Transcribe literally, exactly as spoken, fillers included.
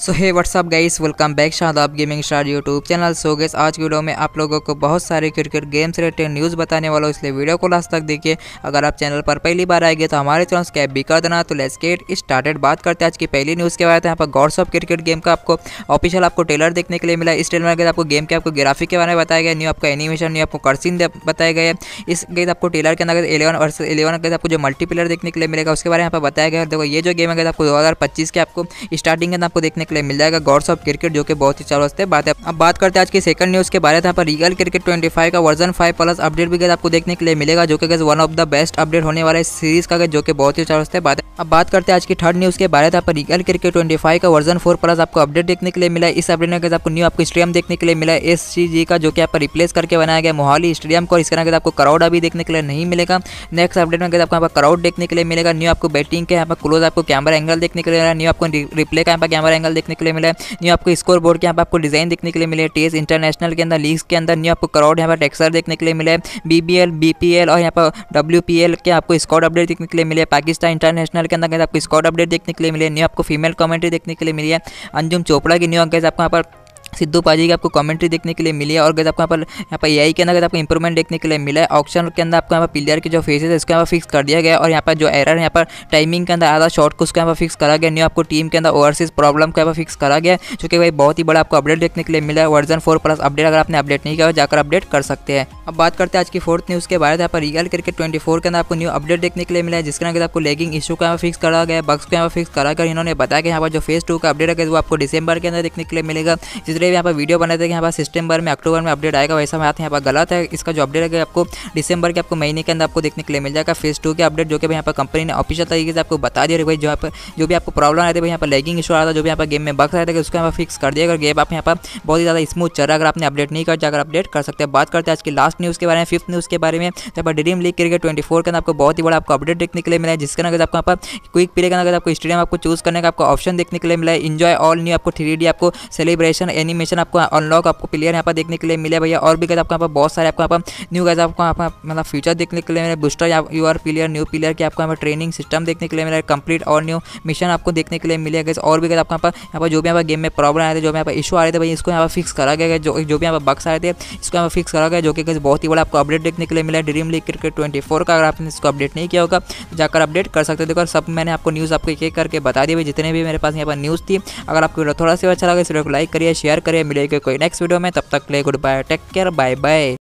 सो hey what's up guys, welcome back Shadab gaming star YouTube channel. So guys, आज की video में आप लोगों को बहुत सारे क्रिकेट गेम्स रिलेटेड न्यूज़ बताने वाला हूँ, इसलिए वीडियो को लास्ट तक देखिए। अगर आप चैनल पर पहली बार आएंगे तो हमारे चैनल सब्सक्राइब भी कर देना। तो लेट्स गेट स्टार्टेड। बात करते हैं आज की पहली न्यूज़ के बारे में। यहाँ पर गॉड्स ऑफ क्रिकेट गेम का आपको ऑफिशियल आपको ट्रेलर देखने के लिए मिला। इस ट्रेलर में आपको गेम के आपको ग्राफिक के बारे में बताया गया, न्यू आपका एनिमेशन, न्यू आपको कर्सिन बताया गया है। इस गेम आपको ट्रेलर के अंदर इलेवन वर्सेस इलेवन के आपको जो मल्टीप्लेयर देखने के लिए मिलेगा उसके बारे में यहाँ पर बताया गया है। देखो, ये जो गेम है आपको दो हज़ार पच्चीस के आपको स्टार्टिंग के अंदर आपको देखने के लिए मिल जाएगा, गॉड्स ऑफ क्रिकेट, जो कि बहुत ही जबरदस्त बात है। अब बात करते हैं आज की सेकंड न्यूज़ के बारे में। यहाँ पर रियल क्रिकेट पच्चीस का वर्जन फाइव प्लस अपडेट भी आपको देखने के लिए मिलेगा, जो कि one of the best update होने वाला है सीरीज का, जो कि बहुत ही जबरदस्त बात है। अब बात करते हैं आज की थर्ड न्यूज़ के बारे में। यहाँ पर रियल क्रिकेट पच्चीस का वर्जन फोर प्लस आपको अपडेट देखने के लिए मिला है। इस अपडेट में आपको न्यू आपको स्टेडियम देखने के लिए मिला है एस सी जी का, जो कि यहाँ पर रिप्लेस करके बनाया गया मोहाली स्टेडियम को। इसके अंदर आपको क्राउड अभी देखने के लिए नहीं मिलेगा। नेक्स्ट अपडेट में आपको यहाँ पर क्राउड देखने के लिए मिलेगा। न्यू आपको बैटिंग के यहाँ पर क्लोज आपको कैमरा एंगल देखने के लिए मिला है। न्यू आपको रिप्ले का यहाँ पर कैमरा एंगल देखने के लिए मिला है। न्यू आपको स्कोर बोर्ड के यहाँ पर आपको डिजाइन देखने के लिए मिले। टेस्ट इंटरनेशनल के अंदर लीग्स के अंदर न्यू आपको क्राउड यहाँ पर टेक्सचर देखने के लिए मिले। बीबीएल, बीपीएल और यहाँ पर डब्ल्यूपीएल के आपको स्क्वाड अपडेट देखने के लिए मिले। पाकिस्तान इंटरनेशनल के अंदर आपको स्क्वाड अपडेट देखने के लिए मिले। न्यू आपको फीमेल कमेंट्री देखने के लिए मिली है। अंजुम चोपड़ा की न्यू आपको यहाँ पर सिद्धू पाजी की आपको कमेंट्री देखने के लिए मिली है। और गैस आपको यहाँ पर यहाँ पर एआई के अंदर आपको इंप्रूवमेंट देखने के लिए मिला है। ऑप्शन के अंदर आपको यहाँ पर प्लेयर के जो फेसेस है उसको यहाँ पर फिक्स कर दिया गया। और यहाँ पर जो एरर यहाँ पर टाइमिंग के अंदर आधा शॉट को उसको यहाँ पर फिक्स करा गया। न्यू आपको टीम के अंदर ओवरसीज प्रॉब्लम को यहाँ पर फिक्स करा गया, जो कि भाई बहुत ही बड़ा आपको अपडेट देखने के लिए मिला है। वर्जन फोर प्लस अपडेट अगर आपने अपडेट नहीं किया जाकर अपडेट कर सकते हैं। अब बात करते हैं आज की फोर्थ न्यूज़ के बारे में। यहाँ पर रियल क्रिकेट ट्वेंटी फोर के अंदर आपको न्यू अपडेट देखने के लिए मिला है, जिसके अंदर आपको लेगिंग इशू का यहाँ फिक्स करा गया, बग्स को यहाँ फिक्स करा गया। इन्होंने बताया कि यहाँ पर जो फेज टू का अपडेट है वो आपको दिसंबर के अंदर देखने के लिए मिलेगा। जिस तरह यहाँ पर वीडियो बनाते हैं कि यहाँ पर सितंबर में अक्टूबर में अपडेट आएगा, वैसा बात यहाँ पर गलत है। इसका जो अपडेट है आपको दिसंबर के आपको महीने के अंदर आपको देखने के लिए मिल जाएगा फेज टू के अपडेट, जो कि यहाँ पर कंपनी ने ऑफिशियल तरीके से आपको बता दिया। भाई जो यहाँ पर जो भी आपको प्रॉब्लम आए थे भाई यहाँ पर लेगिंग इशू आ रहा था, जो भी यहाँ पर गेम में बग्स आए थे उसको यहाँ पर फिक्स कर दिया। अगर गेम आप यहाँ पर बहुत ही ज़्यादा स्मूथ चल रहा है, अगर आपने अपडेट नहीं कर जाकर अपडेट कर सकते हैं। बात करते हैं आज की लास्ट न्यूज़ के बारे में, फिफ्थ न्यूज़ के बारे में। यहाँ पर Dream League Cricket twenty four के अंदर आपको बहुत ही बड़ा आपको अपडेट देखने के लिए मिला है, जिसके अंदर आपको यहाँ पर क्विक प्ले के अंदर आपको स्टेडियम आपको चूज करने का आपको ऑप्शन देखने के लिए मिला है। इंजॉय ऑल न्यू आपको थ्री डी आपको सेलिब्रेशन एनिमेशन आपको अनलॉक आपको प्लेयर यहाँ पर देखने के लिए मिले भैया। और भी आपको यहाँ पर बहुत सारे आपको यहाँ पर न्यू गाइस आपको यहाँ पर मतलब फीचर देखने के लिए मिले। Booster your player new player के आपको यहाँ पर ट्रेनिंग सिस्टम देखने के लिए मिला है। कंप्लीट और न्यू मिशन आपको देखने के लिए मिले गए। और भी आपको यहाँ पर यहाँ पर जो भी यहाँ पर गेम में प्रॉब्लम आए थे, जो भी यहाँ पर इशू आ रहे थे भाई इसको यहाँ पर फिक्स करा गया। जो जो भी यहाँ पर बग्स आए थे इसको यहाँ पर फिक्स करा गया, जो कि बहुत ही बड़ा आपको अपडेट देखने के लिए मिला है Dream League Cricket twenty four का। अगर आपने इसको अपडेट नहीं किया होगा जाकर अपडेट कर सकते हो। देखो सब मैंने आपको न्यूज़ आपको एक एक करके बता दी, जितने भी मेरे पास यहाँ पर न्यूज़ थी। अगर आपको थोड़ा सा अच्छा लगा इस वीडियो को लाइक करिए, शेयर करिए। मिलेगा कोई नेक्स्ट वीडियो में, तब तक के लिए good bye, take care, bye bye.